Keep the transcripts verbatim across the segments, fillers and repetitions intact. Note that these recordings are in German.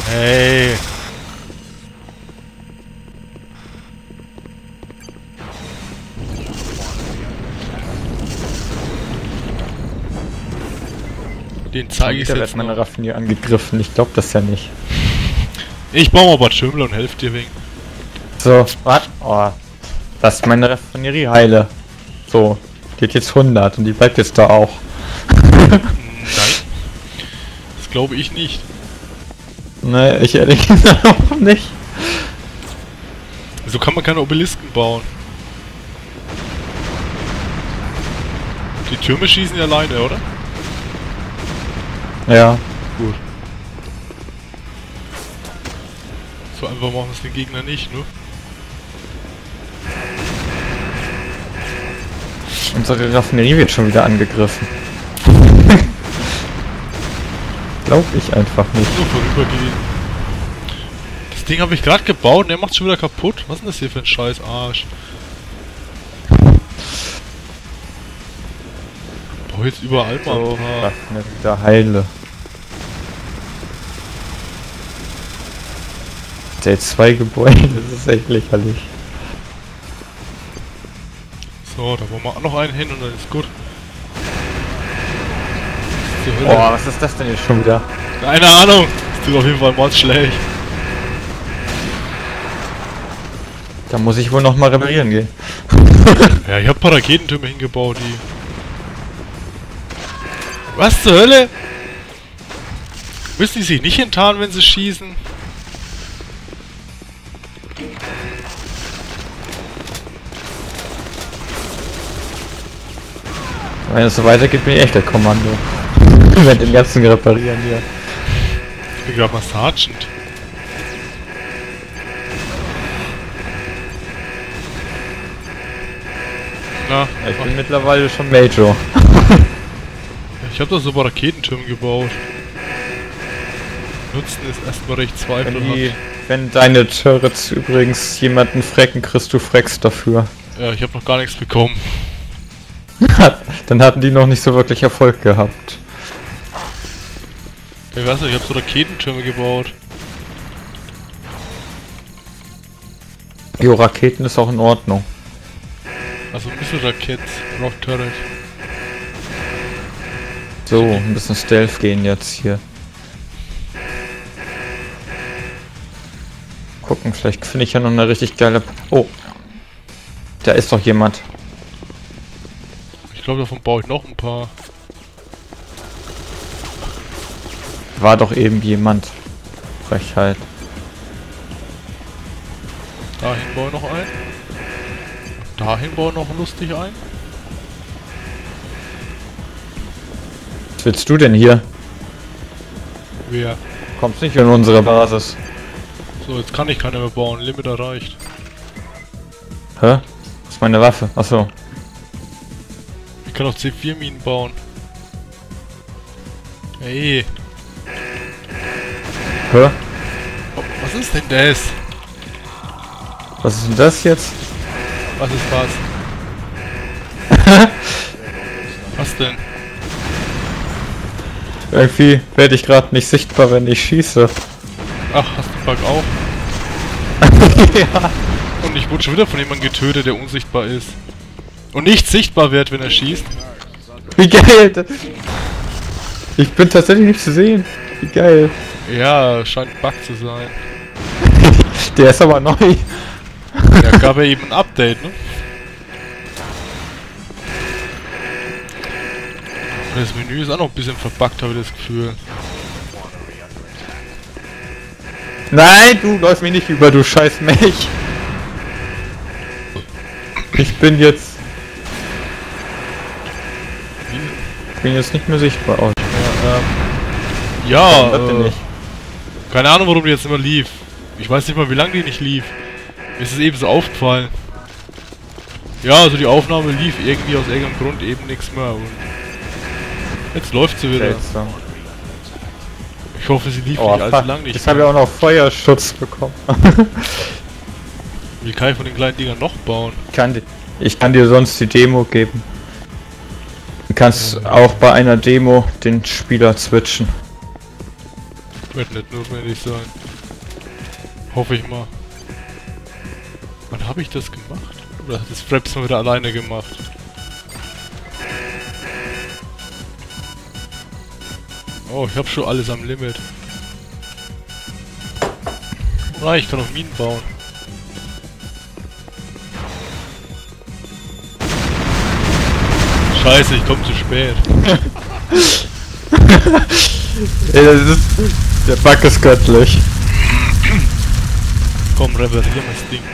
Hey. Den zeige ich jetzt. jetzt Wird meine noch. Raffinerie angegriffen. Ich glaube das ja nicht. Ich baue mal Bad Schirmler und helfe dir wegen. So, was? Oh. Das ist meine Raffinerie heile. So, geht jetzt hundert und die bleibt jetzt da auch. Nein. Das glaube ich nicht. Ne, ich ehrlich gesagt auch nicht. So kann man keine Obelisken bauen. Die Türme schießen ja alleine, oder? Ja. Gut. So einfach machen wir es den Gegner nicht, ne? Unsere Raffinerie wird schon wieder angegriffen. Glaub ich einfach nicht. Nur vorübergehen. Das Ding habe ich gerade gebaut und der macht schon wieder kaputt. Was ist denn das hier für ein scheiß Arsch? Ich baue jetzt überall mal So, ein paar. Raffinerie da heile. Der zwei Gebäude, das ist echt lächerlich. So, da wollen wir auch noch einen hin und dann ist gut. Oh, was ist das denn jetzt schon wieder? Keine Ahnung. Das tut auf jeden Fall mords schlecht. Da muss ich wohl noch mal reparieren gehen. Ja, ich habe ein paar Raketentürme hingebaut, die... Was zur Hölle? Müssen die sich nicht enttarnen, wenn sie schießen? Wenn es so weitergeht, bin ich echt der Kommando. Mit den ganzen reparieren hier. Ich bin gerade mal Sergeant. Na, Ich bin mittlerweile schon Major. ich habe da so ein paar Raketentürme gebaut. Nutzen ist erstmal recht Wenn, die, zweifelhaft. wenn deine Turrets übrigens jemanden frecken, kriegst du Frecks dafür. Ja, ich habe noch gar nichts bekommen. Dann hatten die noch nicht so wirklich Erfolg gehabt. Ich weiß nicht, ich habe so Raketentürme gebaut. Jo, Raketen ist auch in Ordnung. Also ein bisschen Raketen, Rock Turret. So, ein bisschen Stealth gehen jetzt hier. Gucken, vielleicht finde ich ja noch eine richtig geile... Oh! Da ist doch jemand. Ich glaube, davon baue ich noch ein paar. War doch eben jemand. Frechheit. Dahin baue ich noch ein. Dahin baue ich noch lustig ein. Was willst du denn hier? Wer? Kommst nicht in unsere Basis. So, jetzt kann ich keine mehr bauen. Limit erreicht. Hä? Das ist meine Waffe. Achso. Ich kann auch C vier Minen bauen. Hey. Hä? Oh, was ist denn das? Was ist denn das jetzt? Was ist was? Was denn? Irgendwie werde ich gerade nicht sichtbar, wenn ich schieße. Ach, hast du Bug auch? Ja. Und ich wurde schon wieder von jemandem getötet, der unsichtbar ist. Und nicht sichtbar wird, wenn er schießt. Wie geil! Ich bin tatsächlich nicht zu sehen. Wie geil. Ja, scheint ein Bug zu sein. Der ist aber neu. Da gab ja eben ein Update, ne? Und das Menü ist auch noch ein bisschen verbuggt, habe ich das Gefühl. Nein, du läufst mich nicht über, du scheiß Mech. Ich bin jetzt... Ich bin jetzt nicht mehr sichtbar. Oh, Ja, ähm... Ja, das denn äh, nicht? keine Ahnung, warum die jetzt immer lief. Ich weiß nicht mal, wie lange die nicht lief. Mir ist es eben so aufgefallen. Ja, also die Aufnahme lief irgendwie aus irgendeinem Grund eben nichts mehr. Und jetzt läuft sie wieder. Seltsam. Ich hoffe, sie lief Oh, nicht allzu fuck. lang nicht. Jetzt habe ich auch noch Feuerschutz bekommen. Wie kann ich von den kleinen Dingern noch bauen? Ich kann, di- ich kann dir sonst die Demo geben. Du kannst auch bei einer Demo den Spieler switchen. Wird nicht notwendig sein. Hoffe ich mal. Wann habe ich das gemacht? Oder hat das Fraps mal wieder alleine gemacht? Oh, ich habe schon alles am Limit. Nein, ich kann auch Minen bauen. Scheiße, ich komme zu spät. Ey, das ist... Der Bug ist göttlich. Komm, reparieren das Ding.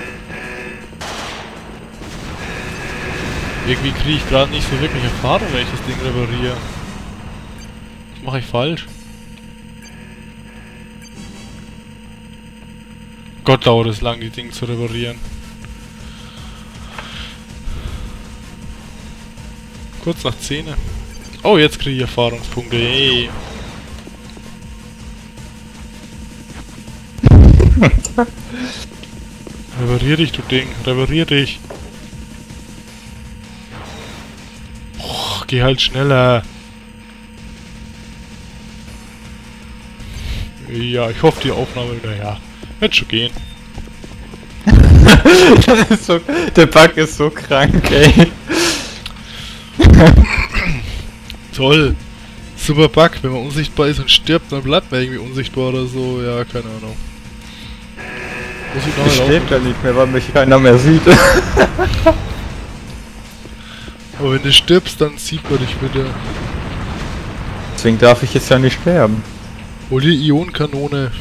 Irgendwie kriege ich gerade nicht so wirklich Erfahrung, wenn ich das Ding repariere. Was mache ich falsch? Gott, dauert es lang, die Dinge zu reparieren. Kurz nach zehn. Oh, jetzt kriege ich Erfahrungspunkte. Hey. Reparier dich, du Ding. Reparier dich. Oh, geh halt schneller. Ja, ich hoffe, die Aufnahme wieder, ja. Wird schon gehen. Das ist so, der Bug ist so krank, ey. Toll. Super Bug, wenn man unsichtbar ist und stirbt, dann bleibt man irgendwie unsichtbar oder so. Ja, keine Ahnung. Muss ich noch Ich lebt ja nicht mehr, weil mich keiner mehr sieht. Aber wenn du stirbst, dann sieht man dich wieder. Deswegen darf ich jetzt ja nicht sterben. Hol die Ionenkanone.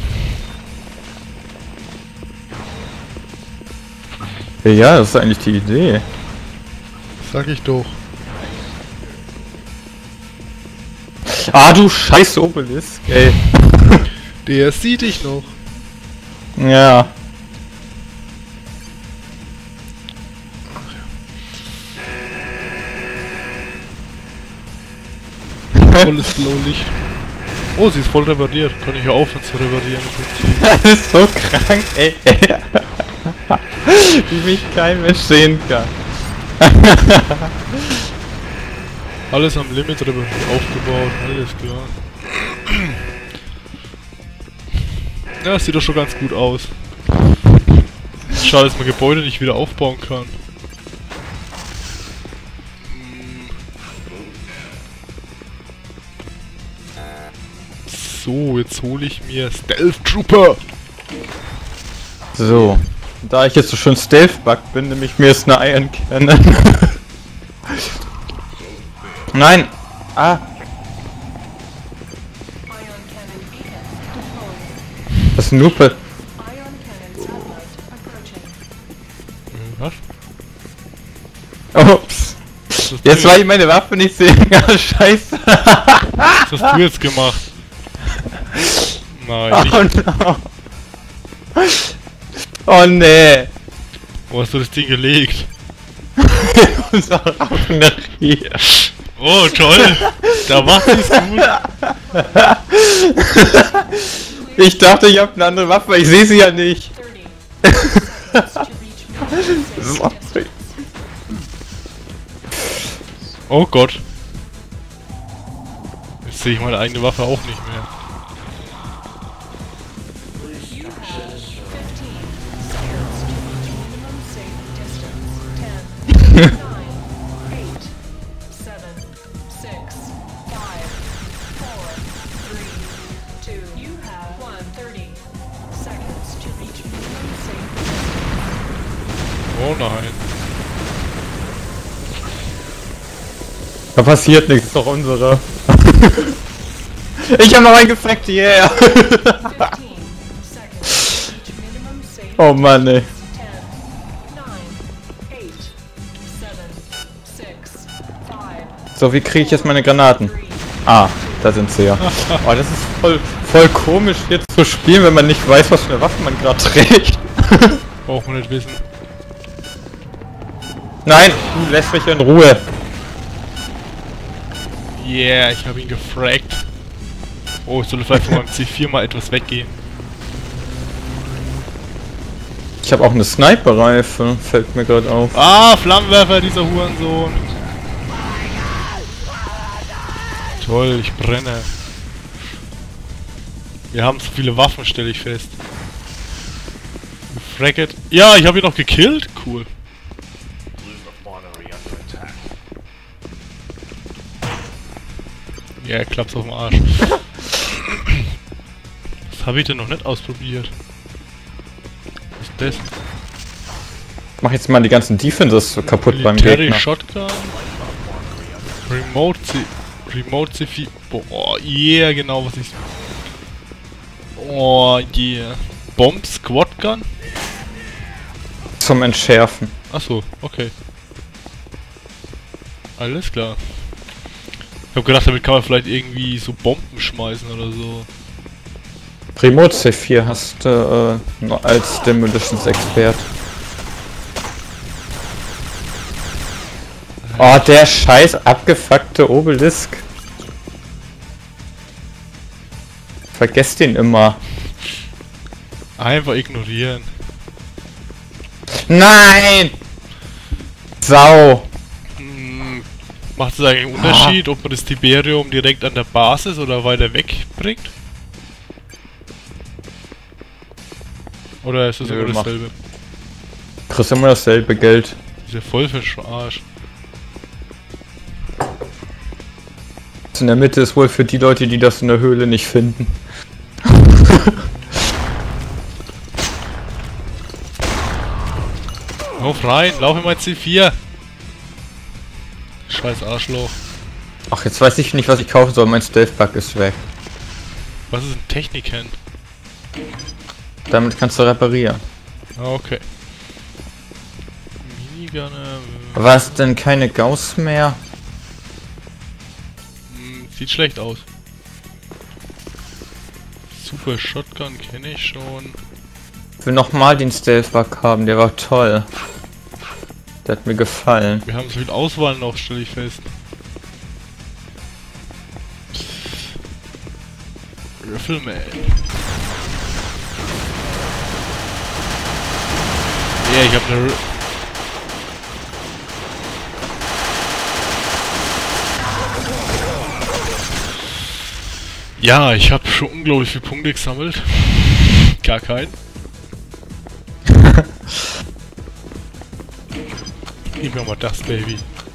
Ja, das ist eigentlich die Idee. Sag ich doch. Ah, du scheiß Obelisk, ey. Der sieht dich noch. Ja. Volles Blaulicht. Oh, sie ist voll repariert. Kann ich ja aufhören zu reparieren. Das ist so krank, ey. Wie mich kein Mensch sehen kann. Alles am Limit aufgebaut, alles klar. Ja, das sieht doch schon ganz gut aus. Schade, dass man Gebäude nicht wieder aufbauen kann. So, jetzt hole ich mir Stealth Trooper. So. Da ich jetzt so schön Stealth-Bug bin, nehme ich mir jetzt eine Iron Cannon. Nein! Ah! Das ist ein Lupe. Was? Ups. Jetzt weil ich meine Waffe nicht sehen kann. Scheiße. Was hast du jetzt gemacht? Nein. Oh no. Oh nee. Wo hast du das Ding gelegt? Unser Raffinerie. Oh, toll! Da macht sie's gut. Ich dachte, ich habe eine andere Waffe, ich sehe sie ja nicht. Sorry. Oh Gott. Jetzt sehe ich meine eigene Waffe auch nicht mehr. Oh nein. Da passiert nichts, ist doch unsere. Ich habe noch einen gefreckt, yeah! Oh Mann, ey. So, wie kriege ich jetzt meine Granaten? Ah, da sind sie ja. Oh, das ist voll, voll komisch jetzt zu spielen, wenn man nicht weiß, was für eine Waffe man gerade trägt. Braucht man nicht wissen. Nein, du lässt mich in Ruhe. Yeah, ich habe ihn gefragt. Oh, ich sollte vielleicht von meinem C vier mal etwas weggehen. Ich habe auch eine Sniper-Reife, fällt mir gerade auf. Ah, Flammenwerfer, dieser Hurensohn. Toll, ich brenne. Wir haben so viele Waffen, stelle ich fest. Fracket. Ja, ich habe ihn noch gekillt. Cool. Ja, er klappt's auf den Arsch. Was habe ich denn noch nicht ausprobiert? Was ist das? Mach jetzt mal die ganzen Defenses so kaputt beim Military Gegner. Shotgun. Remote C... Remote C vier... Boah, yeah, genau, was ich... Oh, yeah. Bomb Squad Gun? Zum Entschärfen. Achso, okay. Alles klar. Ich hab gedacht, damit kann man vielleicht irgendwie so Bomben schmeißen oder so. Remote C vier hast du äh, nur als Demolitions Expert. Oh, der scheiß abgefuckte Obelisk. Vergesst den immer. Einfach ignorieren. Nein! Sau! Hm, macht es eigentlich einen Unterschied, ob man das Tiberium direkt an der Basis oder weiter weg bringt? Oder ist das Nö, immer macht- dasselbe? Kriegst immer dasselbe Geld. Ist ja voll verarscht. In der Mitte ist wohl für die Leute, die das in der Höhle nicht finden. Lauf rein, lauf in mein C vier! Scheiß Arschloch. Ach, jetzt weiß ich nicht, was ich kaufen soll. Mein Stealth-Bug ist weg. Was ist ein Techniken? Damit kannst du reparieren. Ah, okay. Minigun, äh, Was denn keine Gauss mehr? hm, sieht schlecht aus. Super Shotgun kenne ich schon. Ich will nochmal den Stealth-Bug haben, der war toll. Der hat mir gefallen. Wir haben so viel Auswahl noch, stelle ich fest. Rifleman. Ja, ich habe eine... Ja, ich habe schon unglaublich viele Punkte gesammelt. Gar keinen. Gib mir mal das, Baby.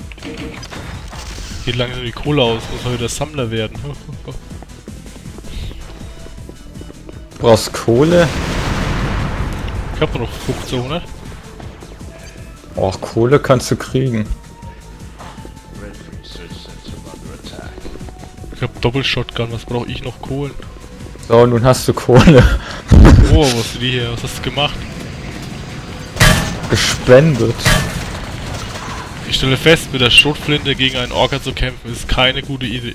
Geht langsam die Kohle aus, muss mal wieder Sammler werden. Du brauchst Kohle? Ich hab nur noch fünfzehnhundert. Oh, Kohle kannst du kriegen. Ich hab Doppelshotgun, was brauche ich noch? Kohlen? So, nun hast du Kohle. Oh, was ist die hier? Was hast du gemacht? Gespendet. Ich stelle fest, mit der Schrotflinte gegen einen Orca zu kämpfen, ist keine gute Idee.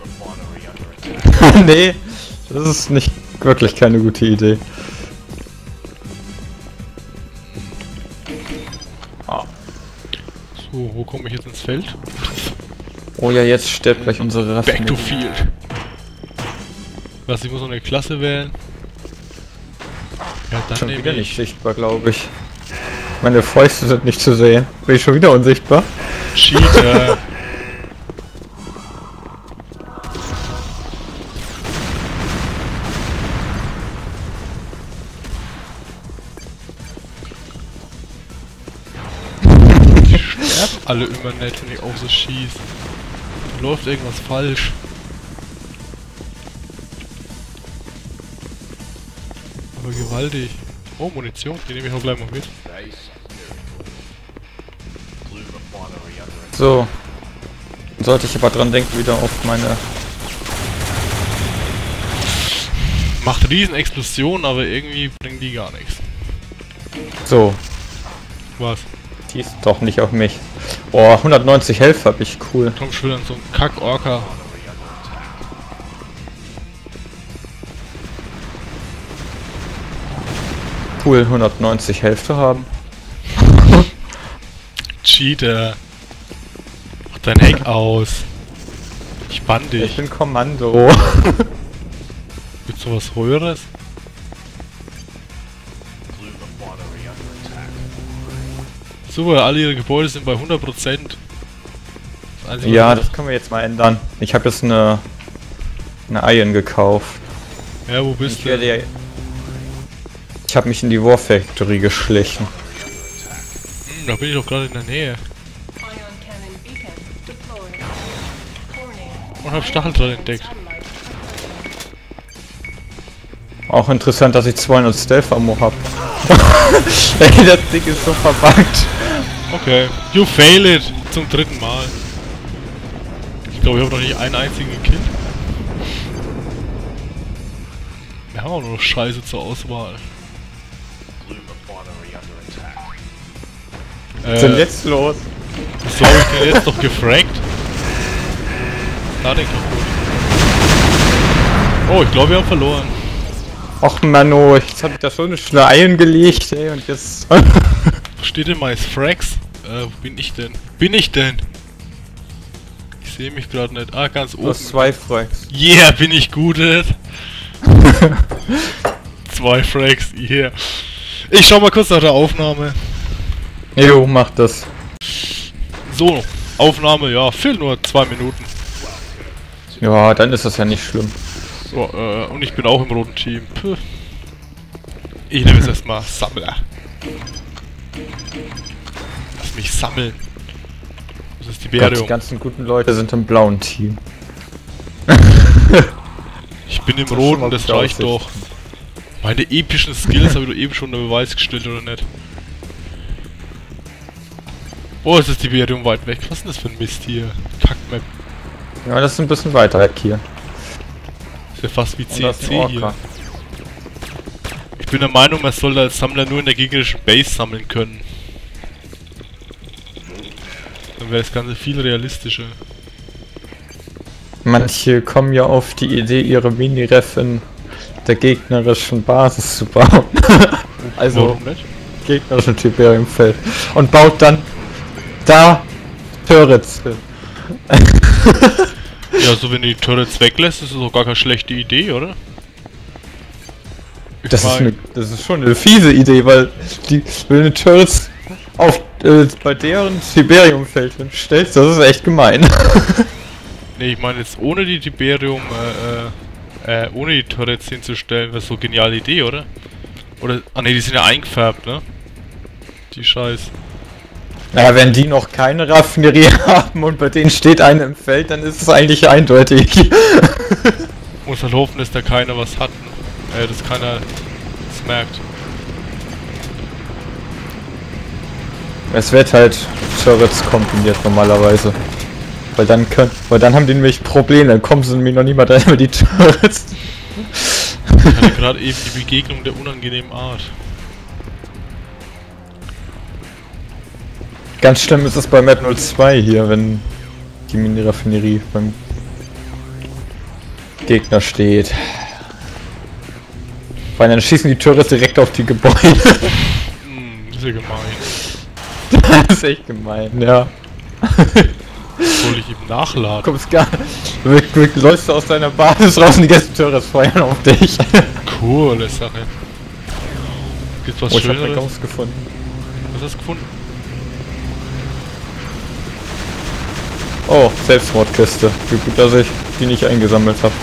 Nee, das ist nicht wirklich keine gute Idee. So, wo komme ich jetzt ins Feld? Oh ja, jetzt stirbt gleich unsere Rasse. Battlefield. Was, ich muss noch eine Klasse wählen? Ja, dann Schon nehme wieder ich... nicht sichtbar, glaube ich. Meine Fäuste sind nicht zu sehen. Bin ich schon wieder unsichtbar? Cheater. Die sterben alle immer nicht, wenn ich auch so schieß. Da läuft irgendwas falsch. Aber gewaltig. Oh, Munition, die nehme ich auch gleich mal mit. So. Dann sollte ich aber dran denken, wieder auf meine... Macht riesen Explosionen, aber irgendwie bringen die gar nichts. So. Was? Die ist doch nicht auf mich. Oh, hundertneunzig Health hab ich, cool. Komm schon wieder an so einen Kack-Orca. Cool, hundertneunzig Health zu haben. Cheater. Mach dein Heck aus. Ich bann Ich dich. bin Kommando. Gibt's noch was Höheres? Super, alle ihre Gebäude sind bei hundert Prozent. Das Einzige, Ja, was- das können wir jetzt mal ändern. Ich habe jetzt eine... eine Iron gekauft. Ja, wo bist Ich du? werde ja... Ich habe mich in die War Factory geschlichen. Hm, da bin ich doch gerade in der Nähe. Und hab Stacheldraht entdeckt. Auch interessant, dass ich zweihundert Stealth-Ammo hab. Ey, das Ding ist so verbuggt. Okay. You fail it! Zum dritten Mal. Ich glaube, ich habe noch nicht einen einzigen gekillt. Wir haben auch nur noch Scheiße zur Auswahl. Was ist denn jetzt los? So habe ich den jetzt doch gefragt. Da den kaputt. Oh, ich glaube, wir haben verloren. Och Mano, jetzt hab ich da schon eine schnell eingelegt, ey, und jetzt... Wo steht denn meist Frags? Äh, wo bin ich denn? Bin ich denn? Ich sehe mich gerade nicht. Ah, ganz oben. Du hast zwei Frags. Yeah, bin ich gut, ey. Zwei Frags, yeah. Ich schau mal kurz nach der Aufnahme. Jo, mach das. So, Aufnahme, ja, fehlen nur zwei Minuten. Ja, dann ist das ja nicht schlimm. So, äh, und ich bin auch im roten Team. Puh. Ich nehme jetzt erstmal Sammler. Lass mich sammeln. Das ist die Gott, Bärium. die ganzen guten Leute sind im blauen Team. Ich bin im Das ist schon roten, mal das gute reicht doch. Aussichten. Meine epischen Skills habe ich doch eben schon unter Beweis gestellt, oder nicht? Oh, es ist die Bärium weit weg. Was ist denn das für ein Mist hier? Kackmap. Ja, das ist ein bisschen weiter weg hier. Ist ja fast wie Und da ist ein C C hier. Orca. Ich bin der Meinung, man soll als Sammler nur in der gegnerischen Base sammeln können. Dann wäre das Ganze viel realistischer. Manche kommen ja auf die Idee, ihre Mini-Ref in der gegnerischen Basis zu bauen. Also, Warum nicht? gegnerischen Tiberiumfeld. Und baut dann da Turrets hin. Ja, so wenn du die Turrets weglässt, ist das doch gar keine schlechte Idee, oder? Ich Das ist, mein, eine, das ist schon eine fiese Idee, weil die, wenn du Turrets auf, äh, bei deren Tiberiumfeld hinstellst, das ist echt gemein. nee, ich meine jetzt ohne die Tiberium, äh, äh, ohne die Turrets hinzustellen, wäre so eine geniale Idee, oder? Oder, ah ne, die sind ja eingefärbt, ne? Die Scheiß. Naja, wenn die noch keine Raffinerie haben und bei denen steht eine im Feld, dann ist es eigentlich eindeutig. Muss halt hoffen, dass da keiner was hat, äh, dass keiner es merkt. Es wird halt Turrets kombiniert normalerweise. Weil dann können, weil dann haben die nämlich Probleme, dann kommen sie nämlich noch niemand rein über die Turrets. Ich hatte gerade eben die Begegnung der unangenehmen Art. Ganz schlimm ist es bei Map null zwei hier, wenn die Mini-Raffinerie beim Gegner steht. Weil dann schießen die Turrets direkt auf die Gebäude. Hm, das ist ja gemein. Das ist echt gemein, ja. Soll ich ihm nachladen? Kommst gar nicht. Du läufst aus deiner Basis raus und die ganzen Turrets feuern auf dich. Coole Sache. Gibt's was Oh, ich hab eine Schöneres? Gauss gefunden. Was hast du gefunden? Oh, Selbstmordkiste. Wie gut, dass ich die nicht eingesammelt habe.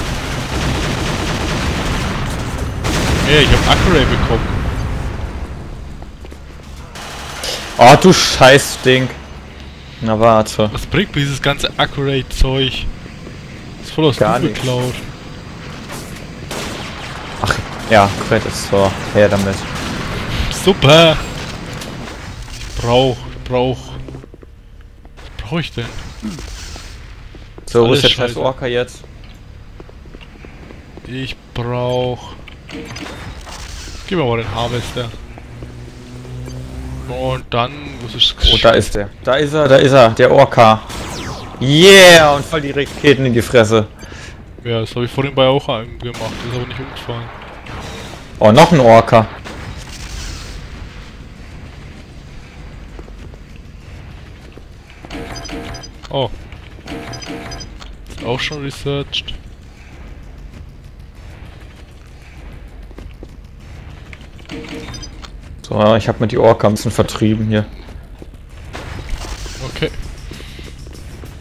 Ey, ich hab Accurate bekommen. Oh, du Scheißding. Na warte. Was bringt mir dieses ganze Accurate-Zeug? Ist voll aus Gar Google nichts. Cloud. Ach, ja, Credits, so. Her damit. Super! Ich brauch, ich brauch... Was brauch ich denn? So, wo Alles ist der scheiß scheiße. Orca jetzt? Ich brauch... Gib mir mal den Harvester. Und dann muss ich... Oh, da ist der. Da ist er, da ist er, der Orca. Yeah, und voll die Raketen in die Fresse. Ja, das habe ich vorhin bei auch einem gemacht, das ist aber nicht umgefallen. Oh, noch ein Orca. Oh. Ist auch schon researched. So, ich habe mir die Orca ein bisschen vertrieben hier. Okay.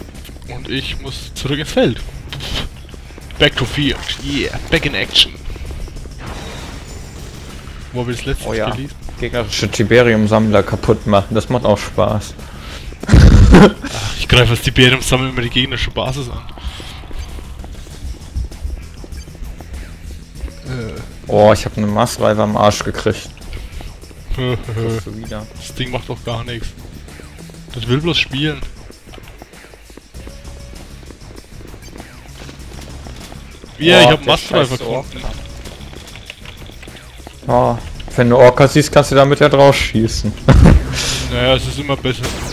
Und ich muss zurück ins Feld. Back to field. Yeah, back in action. wo wir das letzte Oh ja. gelesen. Gegnerische Tiberium-Sammler kaputt machen, das macht auch Spaß. Ach, ich greife als Tiberium sammeln immer die gegnerische Basis an. Oh, ich habe eine Maßreife am Arsch gekriegt. So wieder. Das Ding macht doch gar nichts. Das will bloß spielen. Ja, Oh, ich hab der Mastreifer scheiß gefunden. Oh, wenn du Orca siehst, kannst du damit ja drauf schießen. Naja, es ist immer besser.